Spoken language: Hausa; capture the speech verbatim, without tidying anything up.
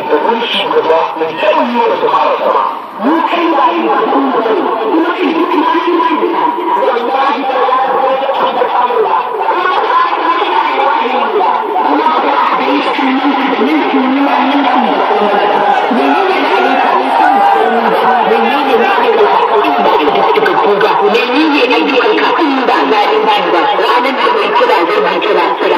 da wani shugaba mai taɓa yi wa jama'a sama. Mu kai ba yi wa kuma da kuma kai duk na yi mai da wallahi da ya kuma da kuma da Allah kuma da aka yi da wani da kuma da aka yi da kuma da yin kuma da yin kuma da kuma da ne ne da yin kuma da ne ne da ake da kuma da ake kuga ne ne ne ake ka inda na yi ba ranar da mai kira zai kira kira